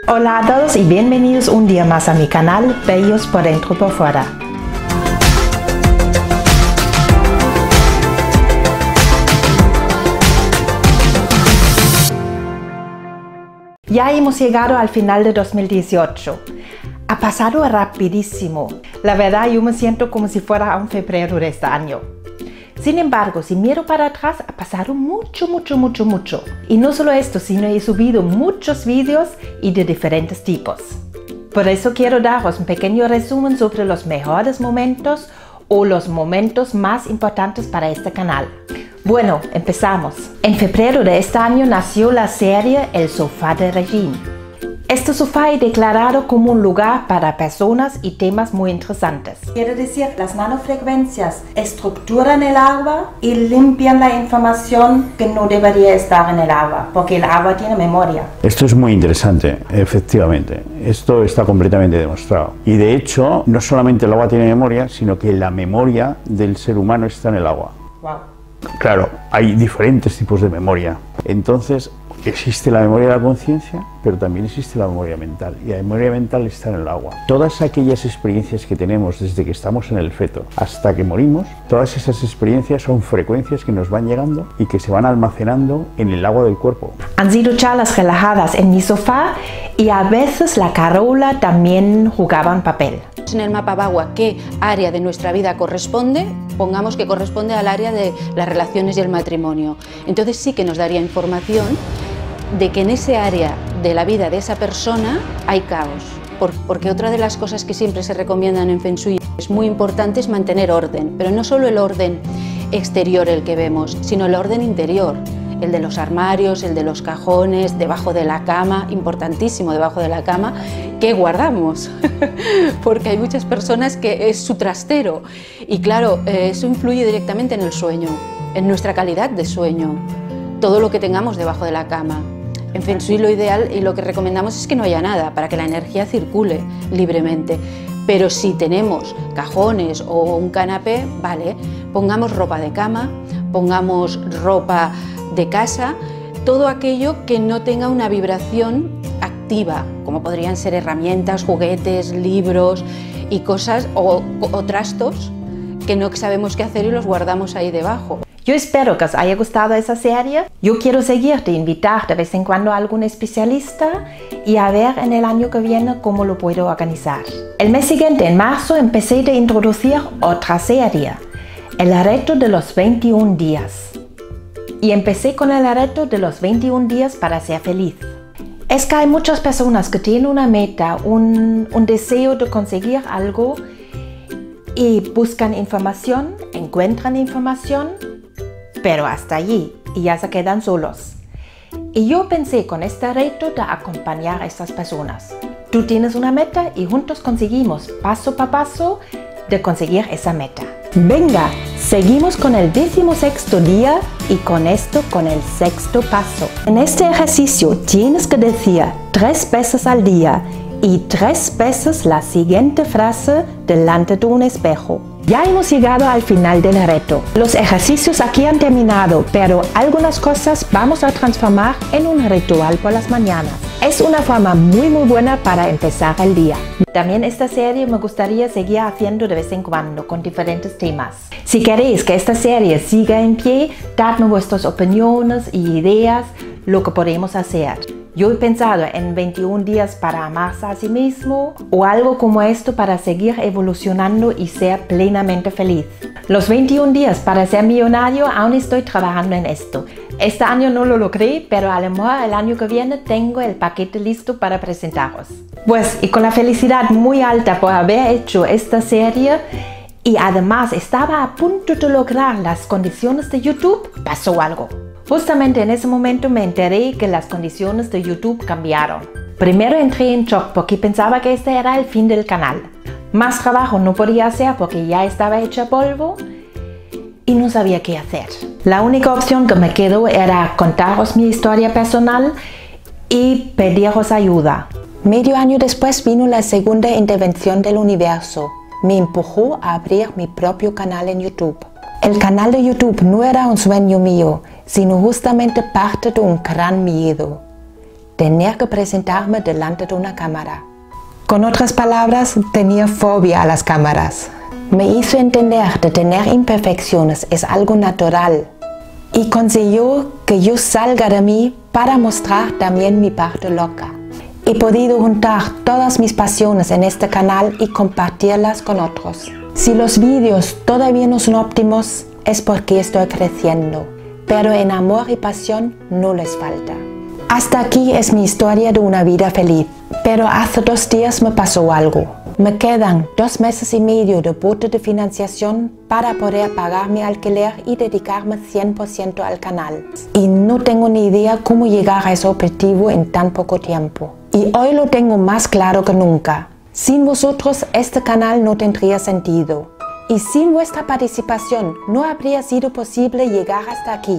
Hola a todos y bienvenidos un día más a mi canal Bellos por dentro y por fuera. Ya hemos llegado al final de 2018. Ha pasado rapidísimo. La verdad, yo me siento como si fuera aún febrero de este año. Sin embargo, si miro para atrás, ha pasado mucho. Y no solo esto, sino he subido muchos vídeos y de diferentes tipos. Por eso quiero daros un pequeño resumen sobre los mejores momentos o los momentos más importantes para este canal. Bueno, empezamos. En febrero de este año nació la serie El Sofá de Regine. Este sofá es declarado como un lugar para personas y temas muy interesantes. Quiere decir, las nanofrecuencias estructuran el agua y limpian la información que no debería estar en el agua, porque el agua tiene memoria. Esto es muy interesante, efectivamente. Esto está completamente demostrado. Y de hecho, no solamente el agua tiene memoria, sino que la memoria del ser humano está en el agua. Wow. Claro, hay diferentes tipos de memoria. Entonces, existe la memoria de la conciencia, pero también existe la memoria mental, y la memoria mental está en el agua. Todas aquellas experiencias que tenemos desde que estamos en el feto hasta que morimos, todas esas experiencias son frecuencias que nos van llegando y que se van almacenando en el agua del cuerpo. Han sido charlas relajadas en mi sofá y a veces la Carola también jugaba un papel. En el mapa Bagua, ¿qué área de nuestra vida corresponde? Pongamos que corresponde al área de las relaciones y el matrimonio. Entonces sí que nos daría información de que en ese área de la vida de esa persona hay caos. Porque otra de las cosas que siempre se recomiendan en Feng Shui es muy importante es mantener orden, pero no solo el orden exterior el que vemos, sino el orden interior. El de los armarios, el de los cajones, debajo de la cama, importantísimo debajo de la cama, que guardamos, porque hay muchas personas que es su trastero y claro, eso influye directamente en el sueño, en nuestra calidad de sueño, todo lo que tengamos debajo de la cama. En Feng Shui lo ideal y lo que recomendamos es que no haya nada para que la energía circule libremente. Pero si tenemos cajones o un canapé, vale, pongamos ropa de cama, pongamos ropa de casa, todo aquello que no tenga una vibración activa, como podrían ser herramientas, juguetes, libros y cosas o trastos que no sabemos qué hacer y los guardamos ahí debajo. Yo espero que os haya gustado esa serie. Yo quiero seguirte, invitar de vez en cuando a algún especialista y a ver en el año que viene cómo lo puedo organizar. El mes siguiente, en marzo, empecé a introducir otra serie, el reto de los 21 días. Y empecé con el reto de los 21 días para ser feliz. Es que hay muchas personas que tienen una meta, un deseo de conseguir algo y buscan información, encuentran información, pero hasta allí y ya se quedan solos. Y yo pensé con este reto de acompañar a estas personas. Tú tienes una meta y juntos conseguimos paso a paso de conseguir esa meta. Venga, seguimos con el 16º día y con esto con el 6º paso. En este ejercicio tienes que decir 3 veces al día y 3 veces la siguiente frase delante de un espejo. Ya hemos llegado al final del reto. Los ejercicios aquí han terminado, pero algunas cosas vamos a transformar en un ritual por las mañanas. Es una forma muy buena para empezar el día. También esta serie me gustaría seguir haciendo de vez en cuando con diferentes temas. Si queréis que esta serie siga en pie, dadme vuestras opiniones y ideas, lo que podemos hacer. Yo he pensado en 21 días para amarse a sí mismo o algo como esto para seguir evolucionando y ser plenamente feliz. Los 21 días para ser millonario, aún estoy trabajando en esto. Este año no lo logré, pero a lo mejor el año que viene tengo el paquete listo para presentaros. Pues, y con la felicidad muy alta por haber hecho esta serie y además estaba a punto de lograr las condiciones de YouTube, pasó algo. Justamente en ese momento me enteré que las condiciones de YouTube cambiaron. Primero entré en shock porque pensaba que este era el fin del canal. Más trabajo no podía hacer porque ya estaba hecha polvo y no sabía qué hacer. La única opción que me quedó era contaros mi historia personal y pediros ayuda. Medio año después vino la segunda intervención del universo. Me empujó a abrir mi propio canal en YouTube. El canal de YouTube no era un sueño mío, sino justamente parte de un gran miedo. tener que presentarme delante de una cámara. Con otras palabras, tenía fobia a las cámaras. Me hizo entender que tener imperfecciones es algo natural y consiguió que yo salga de mí para mostrar también mi parte loca. He podido juntar todas mis pasiones en este canal y compartirlas con otros. Si los vídeos todavía no son óptimos, es porque estoy creciendo, pero en amor y pasión no les falta. Hasta aquí es mi historia de una vida feliz, pero hace 2 días me pasó algo. Me quedan 2 meses y medio de bote de financiación para poder pagar mi alquiler y dedicarme 100% al canal. Y no tengo ni idea cómo llegar a ese objetivo en tan poco tiempo. Y hoy lo tengo más claro que nunca. Sin vosotros este canal no tendría sentido. Y sin vuestra participación no habría sido posible llegar hasta aquí.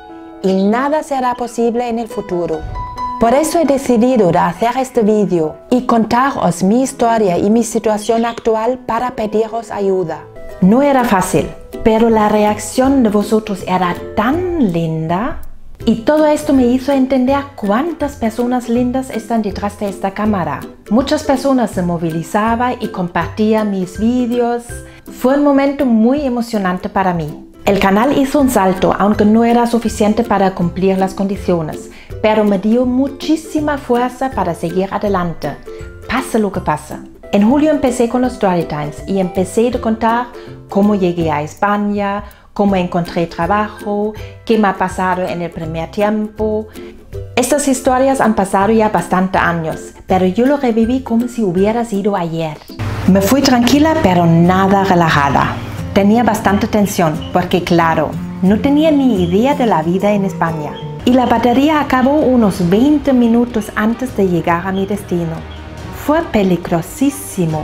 Y nada será posible en el futuro. Por eso he decidido de hacer este vídeo y contaros mi historia y mi situación actual para pediros ayuda. No era fácil, pero la reacción de vosotros era tan linda y todo esto me hizo entender cuántas personas lindas están detrás de esta cámara. Muchas personas se movilizaban y compartían mis vídeos. Fue un momento muy emocionante para mí. El canal hizo un salto, aunque no era suficiente para cumplir las condiciones, pero me dio muchísima fuerza para seguir adelante, pase lo que pase. En julio empecé con los Storytimes y empecé a contar cómo llegué a España, cómo encontré trabajo, qué me ha pasado en el primer tiempo. Estas historias han pasado ya bastantes años, pero yo lo reviví como si hubiera sido ayer. Me fui tranquila, pero nada relajada. Tenía bastante tensión porque, claro, no tenía ni idea de la vida en España. Y la batería acabó unos 20 minutos antes de llegar a mi destino. Fue peligrosísimo.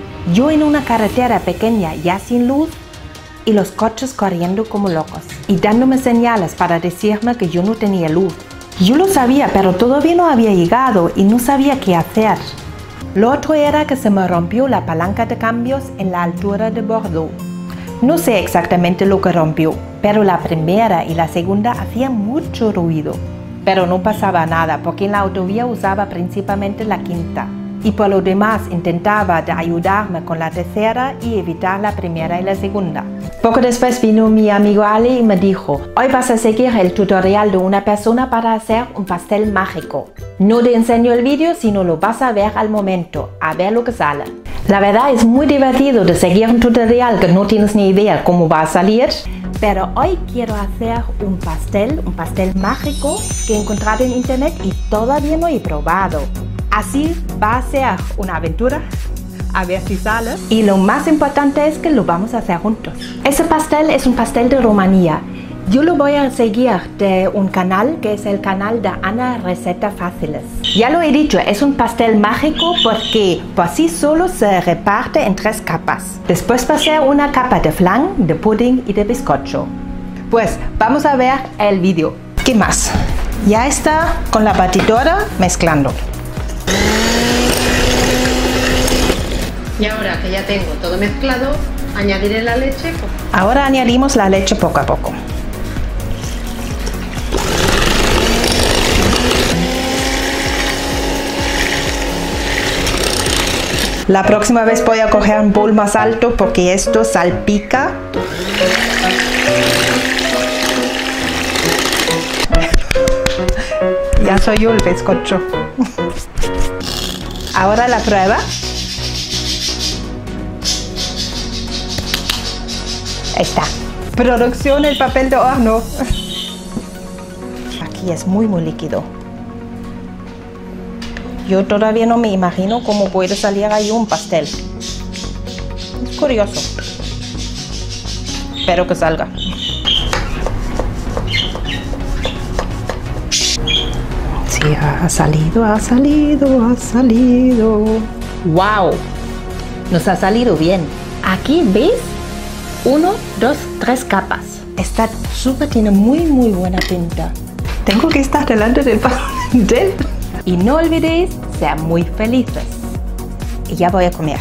Yo en una carretera pequeña ya sin luz y los coches corriendo como locos y dándome señales para decirme que yo no tenía luz. Yo lo sabía, pero todavía no había llegado y no sabía qué hacer. Lo otro era que se me rompió la palanca de cambios en la altura de Bordeaux. No sé exactamente lo que rompió, pero la primera y la segunda hacían mucho ruido. Pero no pasaba nada porque en la autovía usaba principalmente la quinta. Y por lo demás intentaba de ayudarme con la tercera y evitar la primera y la segunda. Poco después vino mi amigo Ali y me dijo: hoy vas a seguir el tutorial de una persona para hacer un pastel mágico. No te enseño el vídeo, sino lo vas a ver al momento, a ver lo que sale. La verdad es muy divertido de seguir un tutorial que no tienes ni idea cómo va a salir. Pero hoy quiero hacer un pastel mágico que he encontrado en internet y todavía no he probado. Así va a ser una aventura, a ver si sale. Y lo más importante es que lo vamos a hacer juntos. Ese pastel es un pastel de Rumanía. Yo lo voy a seguir de un canal que es el canal de Ana Recetas Fáciles. Ya lo he dicho, es un pastel mágico porque por sí solo se reparte en 3 capas. Después va a ser una capa de flan, de pudding y de bizcocho. Pues vamos a ver el vídeo. ¿Qué más? Ya está con la batidora mezclando. Y ahora que ya tengo todo mezclado, añadiré la leche. Ahora añadimos la leche poco a poco. La próxima vez voy a coger un bol más alto porque esto salpica. Ya soy yo el bizcocho. Ahora la prueba. Ahí está. Producción, el papel de horno. Aquí es muy líquido. Yo todavía no me imagino cómo puede salir ahí un pastel. Es curioso. Espero que salga. Sí, ha salido. ¡Wow! Nos ha salido bien. Aquí, ¿ves? 1, 2, 3 capas. Esta sopa tiene muy buena pinta. Tengo que estar delante del pastel. Y no olvidéis ser muy felices. Y ya voy a comer.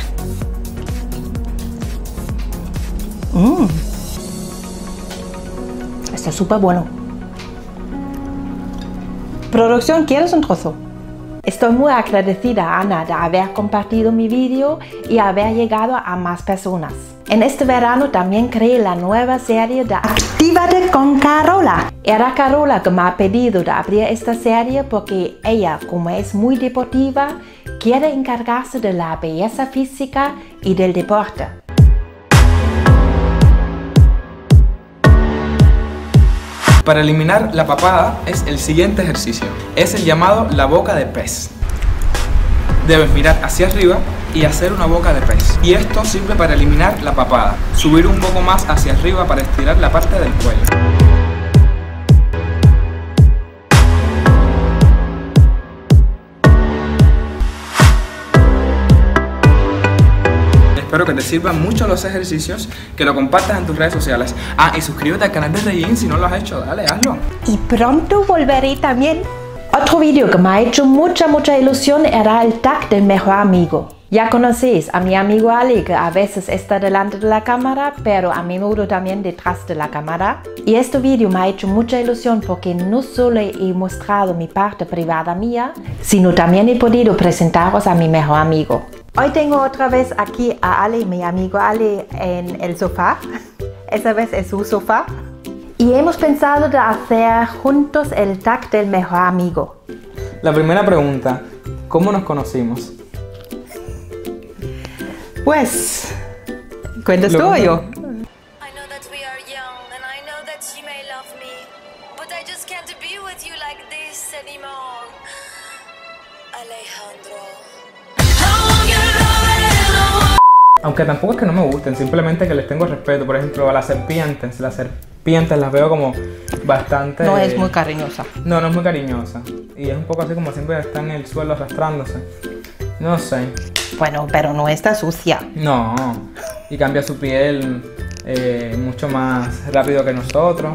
Está súper bueno. Producción, ¿quieres un trozo? Estoy muy agradecida a Ana de haber compartido mi vídeo y haber llegado a más personas. En este verano también creé la nueva serie de Actívate con Carola. Era Carola que me ha pedido de abrir esta serie porque ella, como es muy deportiva, quiere encargarse de la belleza física y del deporte. Para eliminar la papada es el siguiente ejercicio. Es el llamado la boca de pez. Debes mirar hacia arriba y hacer una boca de pez. Y esto sirve para eliminar la papada. Subir un poco más hacia arriba para estirar la parte del cuello. Espero que te sirvan mucho los ejercicios, que lo compartas en tus redes sociales. Ah, y suscríbete al canal de Regine si no lo has hecho, dale, hazlo. Y pronto volveré también. Otro vídeo que me ha hecho mucha ilusión era el tag del mejor amigo. Ya conocéis a mi amigo Ali, que a veces está delante de la cámara, pero a menudo también detrás de la cámara. Y este vídeo me ha hecho mucha ilusión porque no solo he mostrado mi parte privada mía, sino también he podido presentaros a mi mejor amigo. Hoy tengo otra vez aquí a Ali, mi amigo Ali, en el sofá. Esta vez es su sofá. Y hemos pensado de hacer juntos el tag del mejor amigo. La primera pregunta, ¿cómo nos conocimos? Pues, ¿cuentas tú o yo? Aunque tampoco es que no me gusten, simplemente que les tengo respeto. Por ejemplo, a las serpientes las veo como bastante... No es muy cariñosa. No, no es muy cariñosa. Y es un poco así como siempre está en el suelo arrastrándose. No sé. Bueno, pero no está sucia. No, y cambia su piel mucho más rápido que nosotros.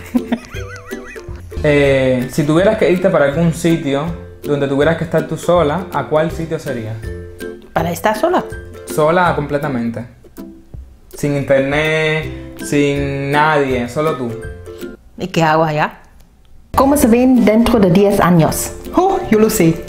Si tuvieras que irte para algún sitio donde tuvieras que estar tú sola, ¿a cuál sitio sería? ¿Para estar sola? Sola completamente. Sin internet, sin nadie, solo tú. ¿Y qué hago allá? ¿Cómo se ven dentro de 10 años? Oh, yo lo sé.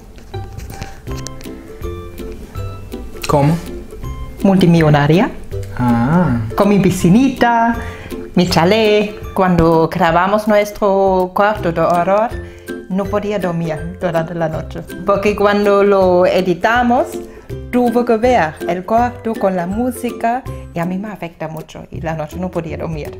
¿Cómo? Multimillonaria. Ah. Con mi piscinita, mi chalet. Cuando grabamos nuestro cuarto de horror, no podía dormir durante la noche. Porque cuando lo editamos, tuve que ver el cuarto con la música y a mí me afecta mucho y la noche no podía dormir.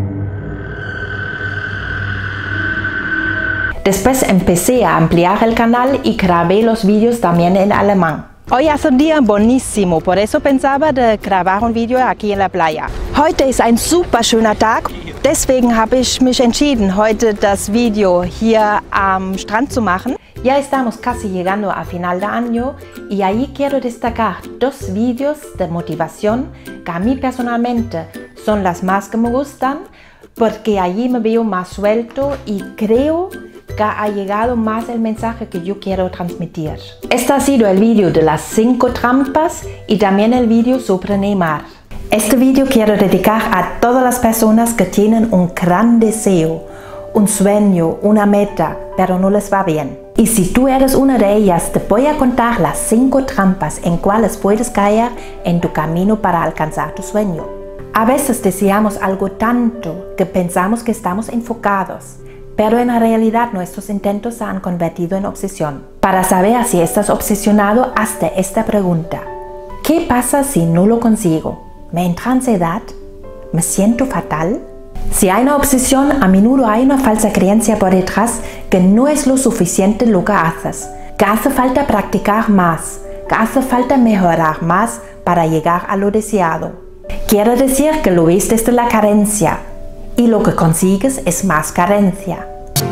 Después empecé a ampliar el canal y grabé los vídeos también en alemán. Hoy hace un día buenísimo, por eso pensaba de grabar un vídeo aquí en la playa. Heute ist ein super schöner Tag, deswegen habe ich mich entschieden, heute das Video hier am Strand zu machen. Ya estamos casi llegando a final de año y ahí quiero destacar dos vídeos de motivación que a mí personalmente son las más que me gustan porque allí me veo más suelto y creo que ha llegado más el mensaje que yo quiero transmitir. Este ha sido el vídeo de las 5 trampas y también el vídeo sobre Neymar. Este vídeo quiero dedicar a todas las personas que tienen un gran deseo, un sueño, una meta, pero no les va bien. Y si tú eres una de ellas, te voy a contar las 5 trampas en cuales puedes caer en tu camino para alcanzar tu sueño. A veces deseamos algo tanto que pensamos que estamos enfocados, pero en la realidad nuestros intentos se han convertido en obsesión. Para saber si estás obsesionado, hazte esta pregunta. ¿Qué pasa si no lo consigo? ¿Me entra ansiedad? ¿Me siento fatal? Si hay una obsesión, a menudo hay una falsa creencia por detrás que no es lo suficiente lo que haces, que hace falta practicar más, que hace falta mejorar más para llegar a lo deseado. Quiere decir que lo ves desde la carencia y lo que consigues es más carencia.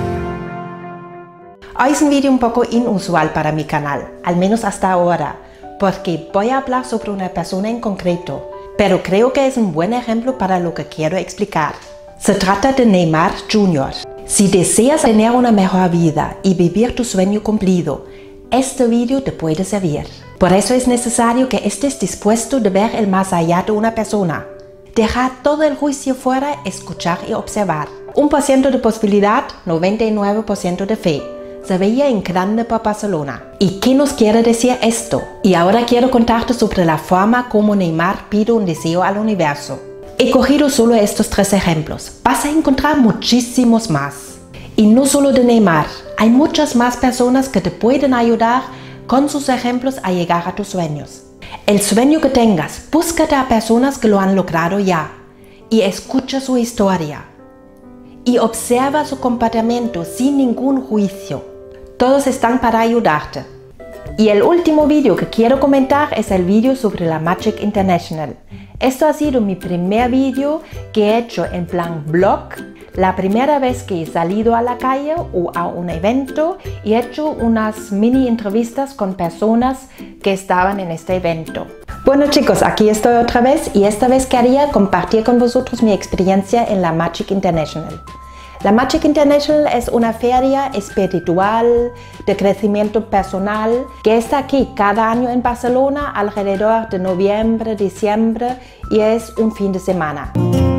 Hoy es un vídeo un poco inusual para mi canal, al menos hasta ahora, porque voy a hablar sobre una persona en concreto, pero creo que es un buen ejemplo para lo que quiero explicar. Se trata de Neymar Jr. Si deseas tener una mejor vida y vivir tu sueño cumplido, este vídeo te puede servir. Por eso es necesario que estés dispuesto de ver el más allá de una persona. Dejar todo el juicio fuera, escuchar y observar. 1% de posibilidad, 99% de fe. se veía en grande por Barcelona. ¿Y qué nos quiere decir esto? Y ahora quiero contarte sobre la forma como Neymar pide un deseo al universo. He cogido solo estos 3 ejemplos. Vas a encontrar muchísimos más. Y no solo de Neymar, hay muchas más personas que te pueden ayudar con sus ejemplos a llegar a tus sueños. El sueño que tengas, búscate a personas que lo han logrado ya y escucha su historia. Y observa su comportamiento sin ningún juicio. Todos están para ayudarte. Y el último vídeo que quiero comentar es el vídeo sobre la Magic International. Esto ha sido mi primer vídeo que he hecho en plan blog. La primera vez que he salido a la calle o a un evento y he hecho unas mini entrevistas con personas que estaban en este evento. Bueno chicos, aquí estoy otra vez y esta vez quería compartir con vosotros mi experiencia en la Magic International. La Magic International es una feria espiritual de crecimiento personal que está aquí cada año en Barcelona alrededor de noviembre, diciembre y es un fin de semana.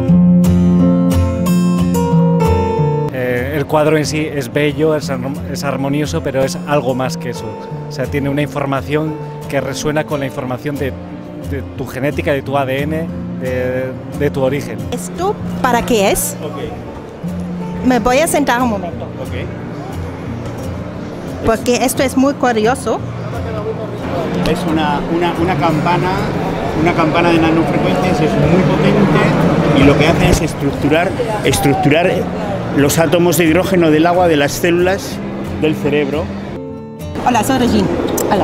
El cuadro en sí es bello, es armonioso, pero es algo más que eso. O sea, tiene una información que resuena con la información de tu genética, de tu ADN, de tu origen. ¿Esto para qué es? Okay. Me voy a sentar un momento. Okay. Porque esto es muy curioso. Es una campana de nanofrecuencias, es muy potente y lo que hace es estructurar los átomos de hidrógeno del agua de las células del cerebro. Hola, soy Regine. Hola.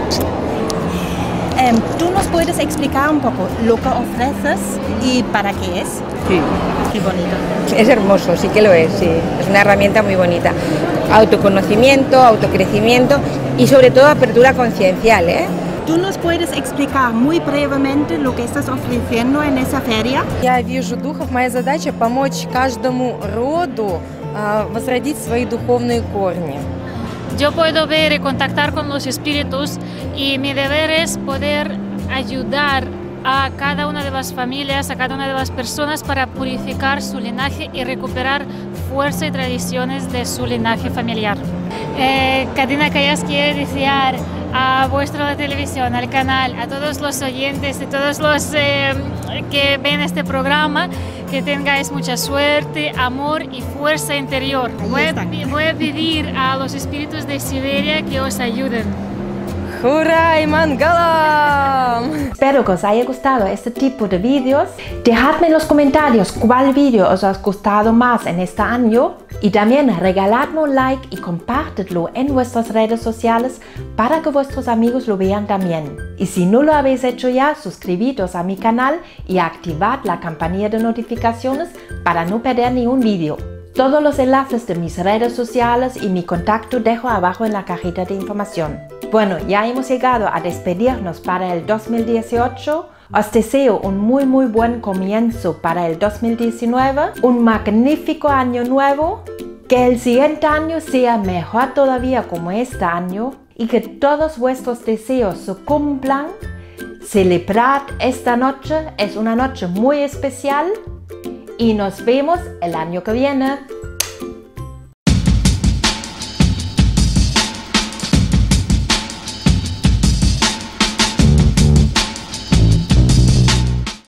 ¿Tú nos puedes explicar un poco lo que ofreces y para qué es? Sí. Qué bonito. Es hermoso, sí que lo es, sí. Es una herramienta muy bonita. Autoconocimiento, autocrecimiento y sobre todo apertura conciencial, ¿eh? ¿Tú nos puedes explicar muy brevemente lo que estás ofreciendo en esa feria? Я вижу духов. Моя задача помочь каждому роду возродить свои духовные корни. Yo puedo ver y contactar con los espíritus y mi deber es poder ayudar a cada una de las familias, a cada una de las personas para purificar su linaje y recuperar fuerza y tradiciones de su linaje familiar. Cadena Callas quiere desear a vuestra televisión, al canal, a todos los oyentes y todos los que ven este programa, que tengáis mucha suerte, amor y fuerza interior. Voy a pedir a los espíritus de Siberia que os ayuden. Jura y Mangalam! Espero que os haya gustado este tipo de vídeos. Dejadme en los comentarios cuál vídeo os ha gustado más en este año y también regaladme un like y compártelo en vuestras redes sociales para que vuestros amigos lo vean también. Y si no lo habéis hecho ya, suscribiros a mi canal y activad la campanilla de notificaciones para no perder ni un vídeo. Todos los enlaces de mis redes sociales y mi contacto dejo abajo en la cajita de información. Bueno, ya hemos llegado a despedirnos para el 2018. Os deseo un muy buen comienzo para el 2019, un magnífico año nuevo, que el siguiente año sea mejor todavía como este año y que todos vuestros deseos se cumplan. Celebrad esta noche, es una noche muy especial y nos vemos el año que viene.